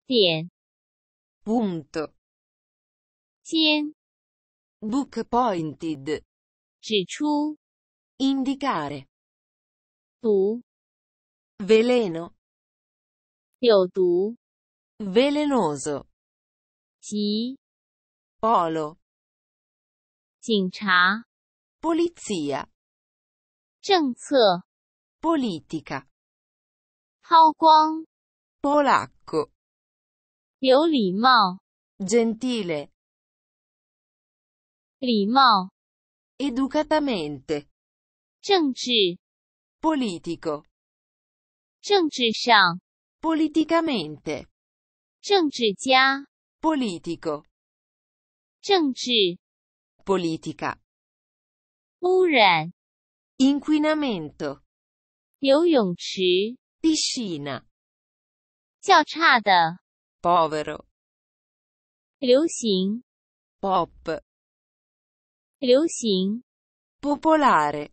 点 punto, 尖 book pointed, 指出 indicare, 毒 veleno, 有毒 velenoso, 及 polo, 警察 polizia, 政策 politica, 抛光 polacco, 有礼貌 gentile, 礼貌 educatamente, 政治 politico, 政治上 politicamente, 政治家 politico, 政治 politica, 污染 inquinamento, 游泳池 piscina, 较差的 povero, 流行 pop, 流行 popolare,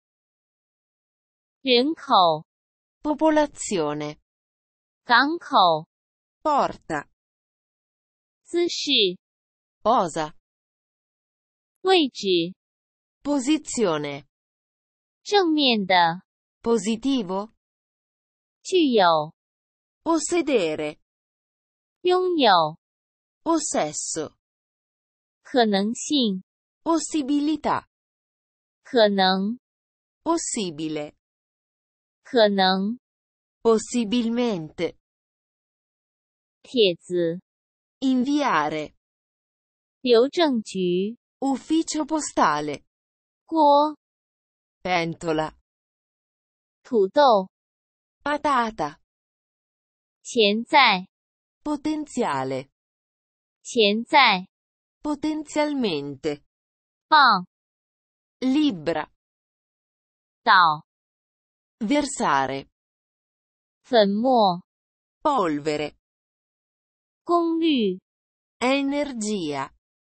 人口 popolazione, 港口 porta, 姿势 posa, 位置 posizione, 正面的 positivo, 具有 possedere, 拥有 possesso, 可能性 possibilità, 可能 possibile, 可能 possibilmente, 帖子 inviare, 邮政局 ufficio postale, 锅 pentola, 土豆 patata, 潜在 potenziale, 潜在 potenzialmente, 棒 libra, 岛 versare, 粉末 polvere, 功率 energia,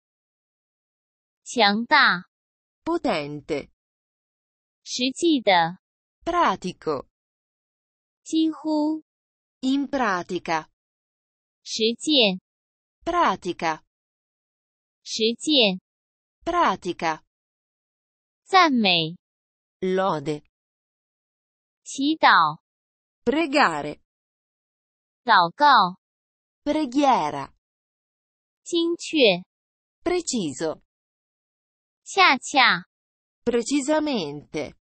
强大 potente, 实际的 pratico, 几乎 in pratica, 实践 pratica, 实践 pratica, 赞美 lode, 祈祷 pregare, 祷告 preghiera, 精确 preciso, 恰恰 precisamente,